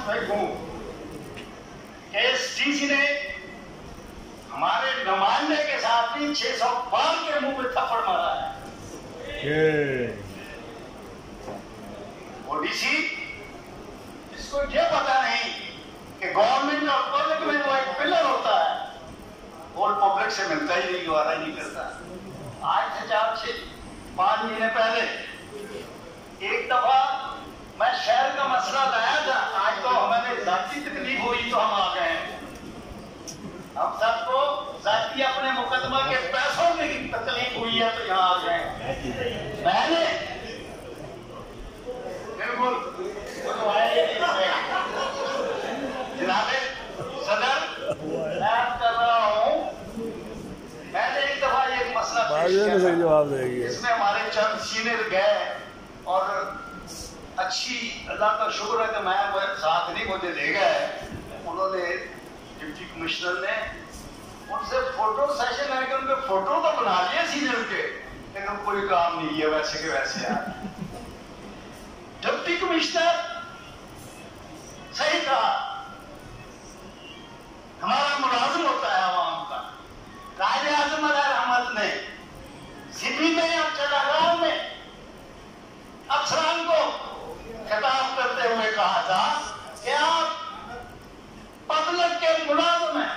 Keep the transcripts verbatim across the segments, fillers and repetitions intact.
मुस्तैद हूं कि एस डी सी ने हमारे नुमाइंदे के साथ भी छह सौ बार के मुंह पे थप्पड़ मारा है। ओडीसी इसको ये पता नहीं कि गवर्नमेंट और पब्लिक में वो एक पिलर होता है और पब्लिक से मिलता ही नहीं, वादा ही नहीं करता। आज से चार छह पांच महीने पहले एक दफा मैं शहर का मसला लाया था, आज तो हमें जाती तकलीफ हुई तो हम आ गए हैं। हम सबको जाती अपने मुकदमा के पैसों की तकलीफ हुई है तो यहाँ आ गए। मैंने बिल्कुल तो आए जनाबे सदर मैं कर रहा हूँ। मैंने एक दफा एक मसला जवाब देगी इसमें हमारे चंद सीनियर गए और अच्छी अल्लाह का शुक्र है कि मैं वो साथ नहीं मुझे ले गए। उन्होंने डिप्टी कमिश्नर ने उनसे फोटो सेशन है कि उनके फोटो तो बना लिए सीनियर के, लेकिन कोई काम नहीं है वैसे के वैसे यार। डिप्टी कमिश्नर सही कहा, हमारा मुलाजिम होता है आवाम का। कायदे आज़म रहमत ने सिटी में और चटागांव में अफसरान को खिताब करते हुए कहा था कि आप पब्लिक के मुलाजिम हैं,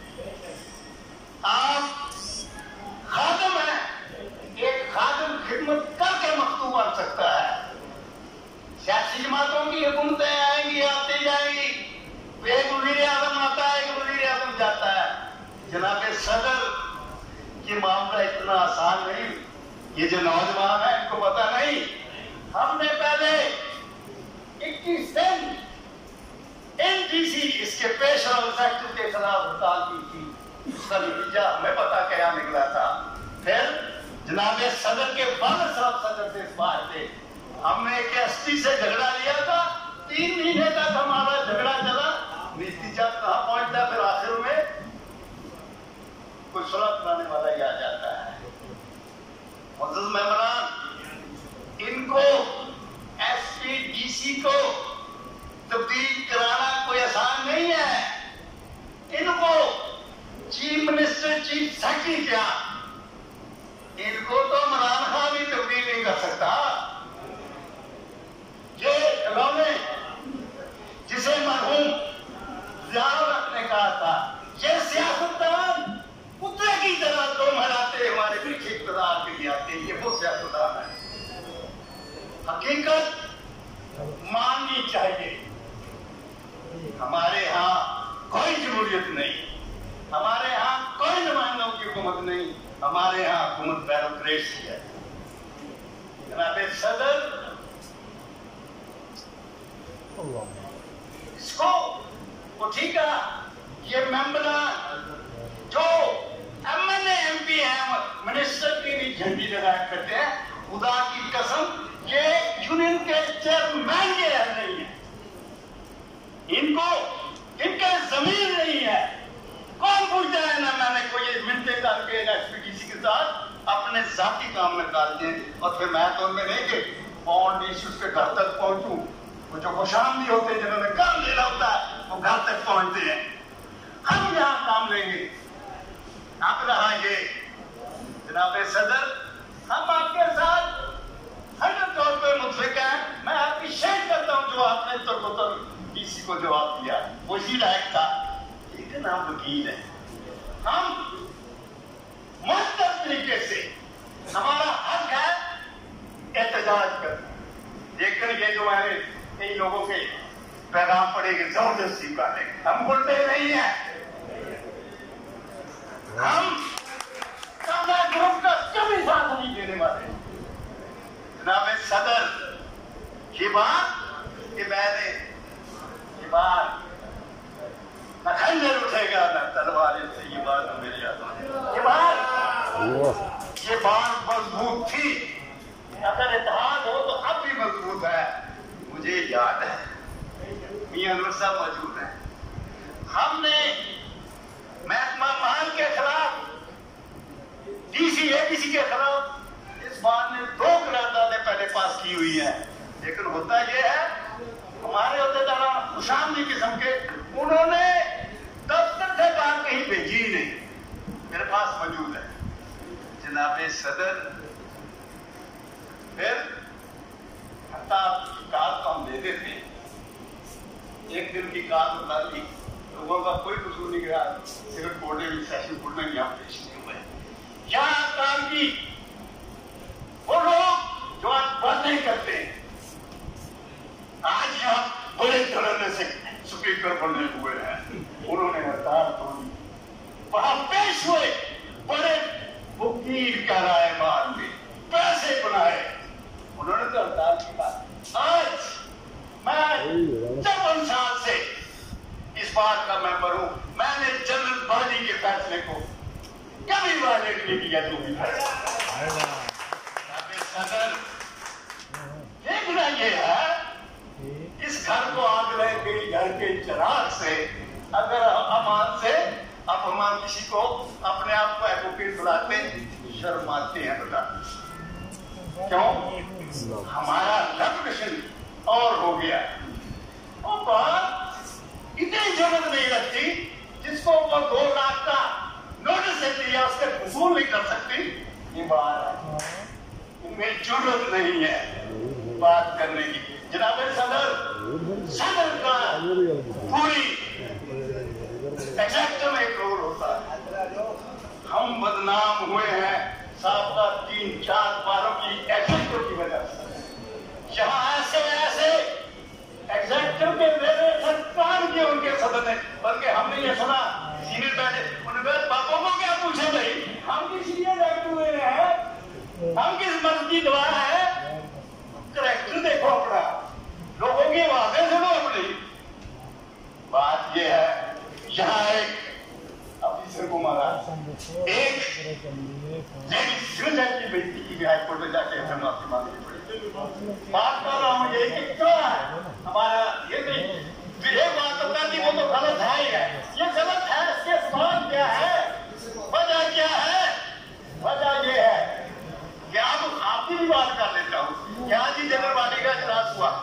आप खादिम हैं। एक खादिम खिदमत करके मखतूब बन सकता है। सियासी जमातों की हुकूमतें आएंगी आती जाएंगी, एक वज़ीर आज़म आता है एक वज़ीर आज़म जाता है। जनाबे सदर ये मामला इतना आसान नहीं। ये जो नौजवान है इनको पता नहीं, हमने पहले इक्कीस दिन एनडीसी इसके पेश और फैक्ट्री के खिलाफ हड़ताल की थी। उसका नतीजा हमें पता क्या निकला था। फिर जनाबे सदर के बारह साहब सदर से इस बात थे, हमने एक एसपी से झगड़ा लिया था। तीन महीने तक हमारा झगड़ा चला, नतीजा कहाँ पहुंचता, फिर आखिर में कोई सुलह बनाने वाला ही आ जाता है। मुअज़्ज़ज़ मेहमान, इनको एसपी डीसी को तब्दील कराना कोई आसान नहीं है। इनको चीफ मिनिस्टर चीफ सेक्रेटरी क्या, इनको तो इमरान खान भी तब्दील नहीं कर सकता। ये खिलौने जिसे मरहूम ज़ियाउर ने कहा था, ये सियासतदान कुत्ते की तरह दो मराते हमारे पीछे इक़्तिदार के लिए आते हैं। ये वो सियासतदान है। हकीकत माननी चाहिए। हमारे यहाँ कोई जमहूरियत नहीं, हमारे यहाँ कोई नुमाइंदों की हुकूमत नहीं, हमारे यहाँ हुकूमत ब्यूरोक्रेसी है। जनाबे सदर इसको वो ठीक है, ये मेंबर जो एमएलए एमपी है मिनिस्टर की भी झंडी लगाया करते हैं, खुदा की कसम ये यूनियन के चेयरमैन के रह नहीं है। इनको इनके जमीन नहीं है। कौन पूछता है ना, मैंने कोई मिलते करके एसपीडीसी के साथ अपने जाती काम में डालते हैं और फिर मैं तो उनमें नहीं कि बॉन्ड इश्यूज के घर तक पहुंचूं। वो जो खुशामदी होते हैं जिन्होंने काम लेना होता है वो घर तक पहुंचते हैं। हम यहाँ काम लेंगे, आप रहेंगे। जनाबे सदर, हम आपके साथ हर तौर पर मुतफिक हैं। मैं अप्रिशिएट करता हूँ जो आपने तुर्कोतर डीसी को जवाब दिया, वो इसी लायक था। लेकिन हम वकील हैं, हम मुस्तकिल तरीके से हमारा हक है एहतजाज करना। लेकिन ये जो हमारे कई लोगों के पैगाम पड़ेंगे जबरदस्ती का, हम बोलते नहीं है। हम ग्रुप का कभी साथ नहीं देने वाले। जनाबे सदर, ये बात ये मैंने ये बात न खंजर उठेगा न तलवार से, ये बात मेरे याद में, ये बात ये बात मजबूत थी। अगर इत्तेहाद हो तो अब भी मजबूत है। मुझे याद है मियां अनवर साहब मौजूद है, हमने महकमा मान के खिलाफ डीसी एडीसी के खिलाफ इस बात ने दो करारदादें पहले पास की हुई है। लेकिन होता यह है हमारे अहदेदार खुशामदी एक दिन की कार बता दी, लोगों का कोई कसूर नहीं गया, सिर्फ कोर्ट में सेशन कोर्ट में यहाँ पेश नहीं हुए। क्या काम की वो लोग जो आज बातें करते हैं, आज यहाँ बड़े तरह से स्पीकर बने हुए हैं, उन्होंने हड़ताल तोड़ी, वहां पेश हुए बड़े वकील का राय मान में पैसे बनाए, उन्होंने तो हड़ताल की बात। आज मैं चौवन साल से इस बात का मेंबर हूं, मैंने जनरल बॉडी के फैसले को कभी वायलेट नहीं किया। जो भी सदर देखना ये है, इस घर को आग लग गई, घर के चिराग से अगर अमान से अब हम किसी को अपने आप को एडवोकेट बुलाते शर्माते हैं। बता क्यों? हमारा रेपुटेशन और हो गया। और बात इतनी जरूरत नहीं लगती, जिसको वो दो लाख का नोटिस देती है उसके वसूल नहीं कर सकती, ये बात इनमें जरूरत नहीं है बात करने की। जनाब सदर, सदर का पूरी एग्जैक्ट में एक रोल होता है। हम बदनाम हुए हैं साहब तीन चार बारों की एग्जैक्टिव की वजह से। यहाँ ऐसे ऐसे एग्जैक्टिव के मेरे सरकार के उनके सदन ने, बल्कि हमने ये सुना सीनियर बैठे, उन्होंने पापों को क्या पूछे भाई, हम किस लिए बैठे हुए हैं, हम किस मर्द की दुआ है, करेक्टर देखो अपना, लोगों की बातें सुनो अपनी। बात ये है, यहाँ एक ऑफिसर को मारा, एक जज की बेइज्जती की हाईकोर्ट में जाके हमें माफी मांगनी पड़ी। बात कर रहा हूँ ये कि क्या है हमारा, ये नहीं ये बात तो करनी, वो तो गलत है ही है, ये गलत है। इसके सवाल क्या है, वजह क्या है? वजह ये है कि अब आपकी भी बात कर लेता हूँ। क्या जी जनरल पार्टी का इजलास हुआ,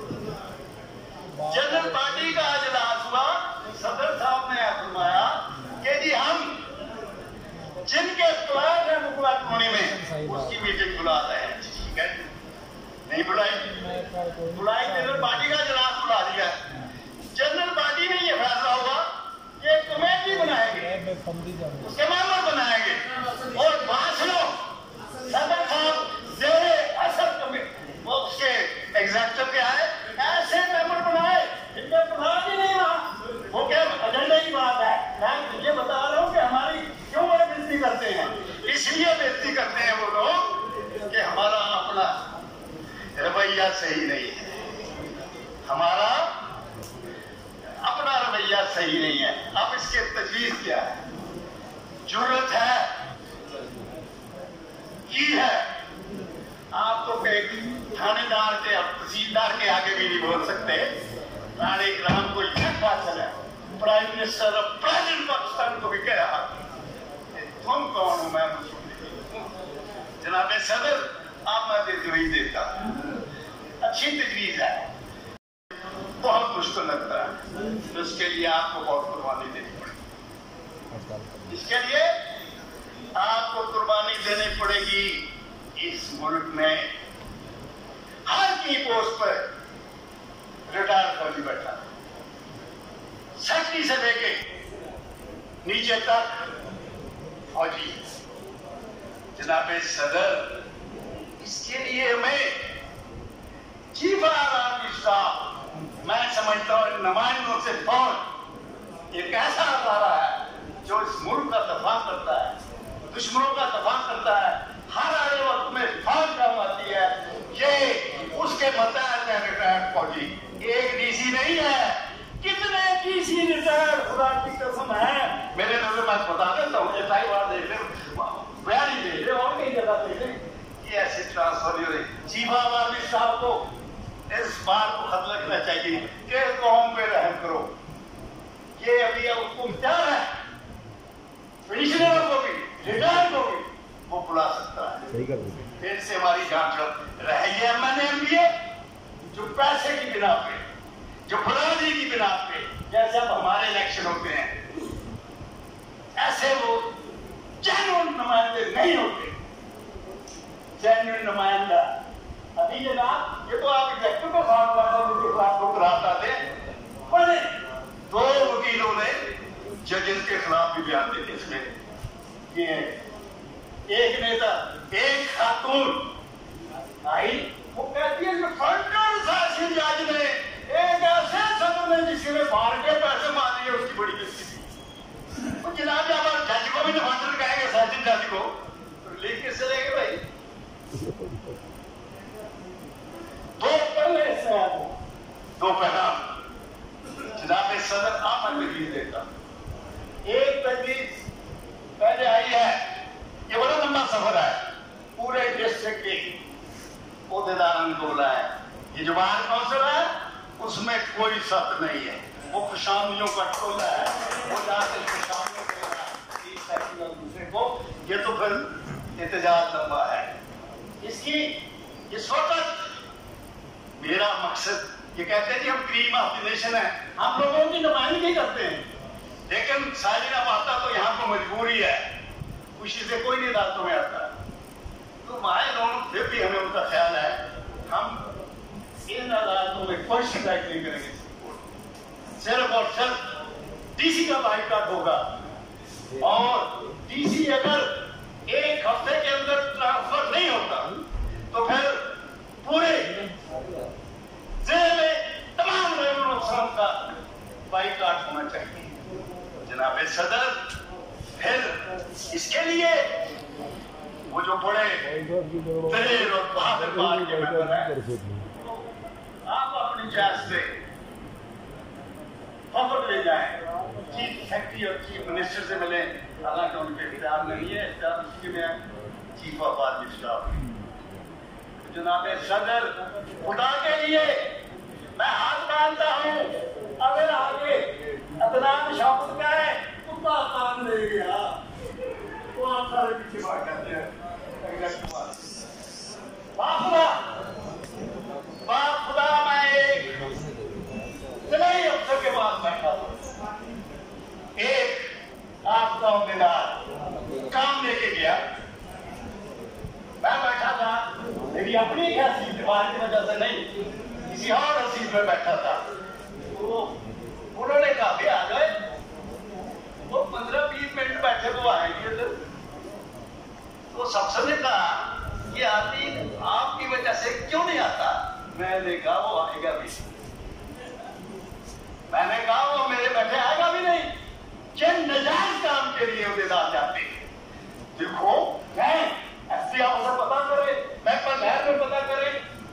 जनरल पार्टी का इजलास हुआ, सदर साहब ने फरमाया कि जी हम जिनके इख्तिलाफ है मुकला कॉलोनी में उसकी मीटिंग बुला रहे हैं। ठीक है, नहीं बुलाई, बुलाई जनरल पार्टी का इजलास बुला दिया। जनरल पार्टी में ये फैसला हुआ कि कमेटी बनाएंगे, उसके मेंबर बनाएंगे, और बात सुनो, सदर साहब जेरे असर कमेटी वो उसके एग्जेक्टिव क्या है, ऐसे मेंबर बनाए इनका प्रधान ही नहीं रहा। वो क्या एजेंडा की बात है, मैं ये बता रहा हूँ कि हमारी क्यों वो बेइज्जती करते हैं। इसलिए बेइज्जती करते हैं वो लोग कि हमारा अपना रवैया सही नहीं है, हमारा अपना रवैया सही नहीं है। अब इसके तजवीज क्या है, जरूरत है की है। आप तो एक थानेदार के, तहसीलदार के आगे भी नहीं बोल सकते। राणे ग्राम को यह बात चला, prime minister of president Pakistan को भी कह रहा, तुम कौन हो मैं जनाब सदर, आप मैं तजवीज देता हूं, अच्छी तजवीज है, बहुत मुश्किल लगता है, तो इसके लिए आपको बहुत कुर्बानी देनी पड़ेगी। इसके लिए आपको कुर्बानी देनी पड़ेगी। इस मुल्क में हर की पोस्ट पर रिटायर फौजी बैठा, सेक्रेटरी से लेके नीचे तक फौजी। जनाब सदर, इसके लिए हमें चीफ आर्मी स्टाफ, मैं समझता हूँ नुमाइंदों से फौज एक ऐसा अदारा है जो इस मुल्क का दफा करता है, दुश्मनों का दफा करता है, हर आने वक्त में फौज काम आती है। ये उसके मतहत है रिटायर्ड फौजी, एक डीसी नहीं है, कितने डीसी रिटायर्ड खुदा की कसम है। मेरे नजर मैं बता देता हूँ, ये टाइम बार देख ले, बयानी देख ले, और कई जगह देख ले, ये ऐसे ट्रांसफर हो रही। चीफ आर्मी साहब को इस बात को खत लिखना चाहिए कि कौम पे रहम करो। ये अभी उनको क्या है, पेंशनरों को भी, रिटायर्ड को भी वो बुला सकता है। फिर से हमारी जांच रही है। मैंने एमबीए जो पैसे की बिना पे, जो फराजी की बिना पे, जैसे अब हमारे इलेक्शन होते हैं, ऐसे वो जेन्युइन नुमाइंदे नहीं होते। जेन्युइन नुमाइंदा अभी ये ना, ये तो आप एग्जेक्टिव के साथ आपको कराता दे, बयान देते इसमें ये एक नेता एक खातून आई, वो कहती है कि फंडल शासन जज ने एक ऐसे सदर ने जिसने मार के पैसे मार लिए उसकी बड़ी बेइज्जती थी। तो जनाब जब जज को भी फंडल कहेंगे शासन जज को, तो लेके चलेंगे भाई। दो पहले से दो पैगाम जनाब सदर आमन में देता। एक तजवीज पहले आई है, ये बड़ा लंबा सफर है, पूरे डिस्ट्रिक्ट के ओहदेदारों को बुलाया। ये जो बाहर काउंसिल है उसमें कोई सख्त नहीं है, वो खुशामियों का टोला है, वो जाके खुशामियों करेगा दूसरे को। ये तो फिर इंतजार लंबा है इसकी। इस वक्त मेरा मकसद, ये कहते हैं कि हम क्रीम ऑफ द नेशन है, हम लोगों की नुमाइंदगी करते हैं, लेकिन साजिना पाता तो यहाँ को मजबूरी है, खुशी से कोई नहीं अदालतों में आता। तो माए लोग फिर भी हमें उनका ख्याल है, हम इन अदालतों में कोई शिकायत नहीं करेंगे। सिर्फ और सिर्फ डीसी का बाइकाट होगा, और डीसी अगर एक हफ्ते के अंदर ट्रांसफर नहीं होता तो फिर पूरे जिले में तमाम रेवन्यू अफसरों का बाइकाट होना चाहिए। जनाब सदर, फिर इसके लिए वो जो बड़े दलेर और बहादुर पार्टी के मेंबर हैं, आप अपनी जांच से खबर ले जाएं, चीफ सेक्रेटरी और चीफ मिनिस्टर से मिले, हालांकि उनके इख्तियार नहीं है, इख्तियार उसके में चीफ ऑफ आर्मी स्टाफ। जनाब सदर, खुदा के लिए मैं हाथ बांधता हूँ, अगर आगे अदनान शब्द का है कुत्ता कान ले गया तो आप सारे पीछे बात करते हैं। बाखुदा बाखुदा मैं एक जिलाई अफसर के पास बैठा था, एक आपका उम्मीदवार काम लेके गया, मैं बैठा था, मेरी अपनी हैसियत दीवार की वजह से नहीं, किसी और हसीब में बैठा था। तो उन्होंने कहा भी आ गए, वो पंद्रह बीस मिनट बैठे वो आएंगे इधर। तो सबसे ने कहा ये आदमी आपकी वजह से क्यों नहीं आता? मैंने कहा वो आएगा भी, मैंने कहा वो मेरे बैठे आएगा भी नहीं, जिन नजायज काम के लिए उम्मीदवार जाते हैं। देखो मैं एसपी ऑफिसर पता करे, मैं पंचायत में पता करे,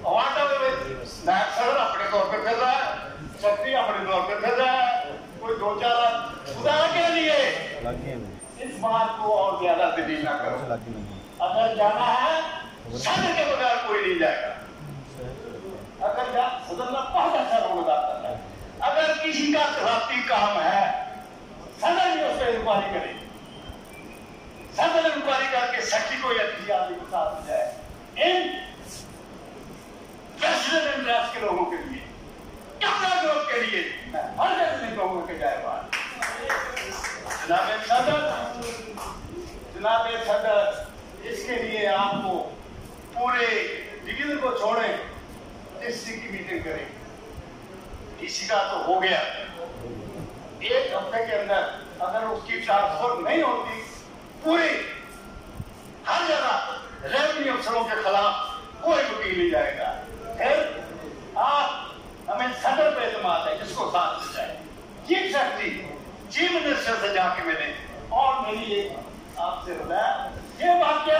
सड़क अपने तौर पर फिर रहा है, शक्ति अपने तौर पर फिर रहा है, कोई दो चार खुदा के लिए इस बात को और ज्यादा तब्दील ना करो। अगर जाना है सदर के बगैर कोई नहीं जाएगा, अगर सदर में बहुत अच्छा रोल अदा करता है। अगर किसी का खिलाफी काम है सदर भी उस पर इंक्वायरी करे, सदर इंक्वायरी करके सखी को या किसी आदमी को साथ हो जाए। इन प्रेसिडेंट इंटरेस्ट के लोगों के लिए, कैमरा ग्रुप के लिए मैं हर जगह लोगों के जाए बात। जनाब सदर, जनाब सदर, इसके लिए आपको पूरे डिवीजन को छोड़े, डिस्ट्रिक्ट की मीटिंग करें। किसी का तो हो गया, एक हफ्ते के अंदर अगर उसकी ट्रांसफर नहीं होती, पूरी हर जगह रेवेन्यू अफसरों के खिलाफ कोई वकील नहीं जाएगा। फिर आप हमें सदर पे एतमाद है जिसको साथ ले जाए, चीफ सेक्रेटरी चीफ मिनिस्टर से जाके मिले, और मेरी एक आपसे बताया ये वाक्य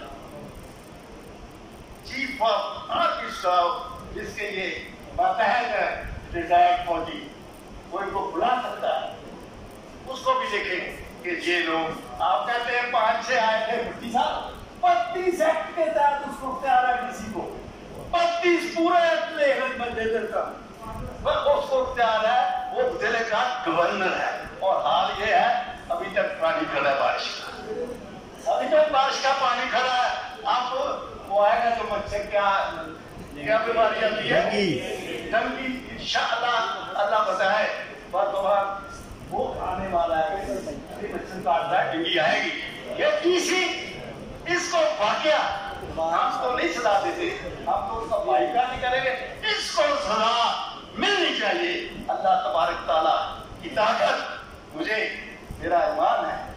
चीफ ऑफ आर्मी स्टाफ जिसके ये मातहत है रिटायर्ड फौजी, वो इनको बुला सकता है, उसको भी देखें कि ये लोग आप कहते हैं पांच से आए थे भट्टी साहब, बत्तीस एक्ट के तहत उसको इख्तियार है किसी को, बत्तीस पूरे में दे देता उसको इख्तियार है, वो जिले का गवर्नर है। और हाल ये है अभी तक पानी खड़ा है, बारिश का अभी तक बारिश का पानी खड़ा है। आप वो आएगा तो मच्छर क्या क्या बीमारी आती है, डंगी, इंशाअल्लाह अल्लाह बताए बात बात वो आने वाला है, मच्छर काटता है, डंगी आएगी। ये तीसरी इसको वाकया हम तो नहीं सजा देते, हम तो उसका बाइका नहीं करेंगे, इसको सजा मिलनी चाहिए। अल्लाह तबारक ताला की ताकत मुझे मेरा ईमान है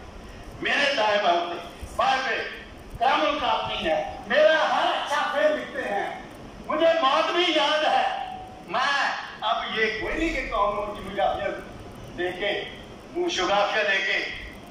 दाएं बाएं बाएं पे कामुल काफी है, मेरा हर अच्छा फेर लिखते हैं, मुझे मौत भी याद है। मैं अब ये कोई नहीं कि कौमों की मुजाफियत देके मुंह शुगाफिया देके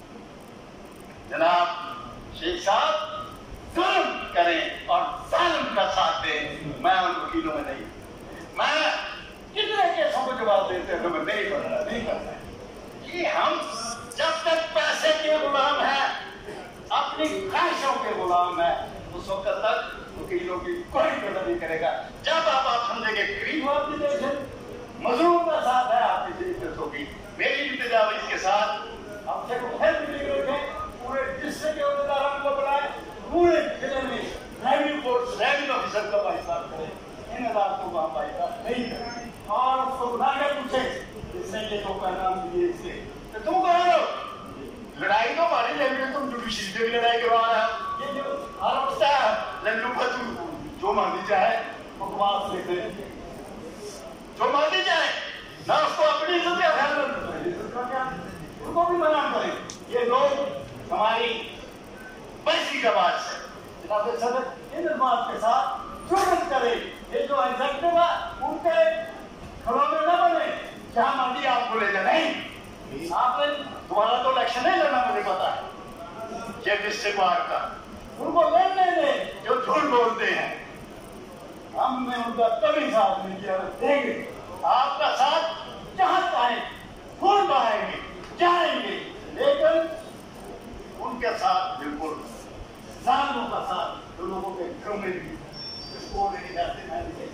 जनाब शेख साहब जुल्म करें और जालिम का साथ दें। मैं उन वकीलों में नहीं, मैं कितने केसों को जवाब देते हैं तो मैं नहीं बन रहा, नहीं करता कि हम जब तक पैसे के गुलाम हैं, अपनी ख्वाहिशों के गुलाम हैं, उस वक्त तक वकीलों की कोई कदर नहीं करेगा। जब आप आप समझेंगे गरीब आदमी देखें, मजलूम का साथ है, आपकी इज्जत होगी। मेरी इंतजा इसके साथ आपसे को फिर मीटिंग रखें, पूरे डिस्ट्रिक्ट के अहदेदार हमको बनाए, पूरे जिले में रेवेन्यू कोर्ट रेवेन्यू ऑफिसर का बाइकाट करें, इन अदालतों को हम बाइकाट नहीं करें और उसको बुला के पूछे इसने ये तो पैगाम दिए इससे तो तुम कह रहे हो लड़ाई तो हमारी लेवल में, तुम जुडिशरी से भी लड़ाई करवा रहे हो। ये जो आरोप है लल्लू फतू जो मांगी जाए बकवास लिखे, जो मांगी जाए ना उसको अपनी इज्जत का ख्याल रखें, उनको भी मना करें। ये लोग हमारी पैसी का बात है, जनाब सदर इन बात के साथ जुर्म करे, ये जो एग्जेक्टिव है उनके खिलौने न बने, जहां मर्जी आपको ले जाए। नहीं, आपने दोबारा तो इलेक्शन नहीं लड़ना, मुझे पता है, ये डिस्ट्रिक्ट बार का उनको लड़ने दे जो झूठ बोलते हैं। हमने उनका कभी साथ नहीं किया, देंगे आपका साथ जहां चाहे खून बहाएंगे जाएंगे, लेकिन उनके साथ बिल्कुल जालिमों का साथ जो लोगों के घरों में भी इसको नहीं जाते।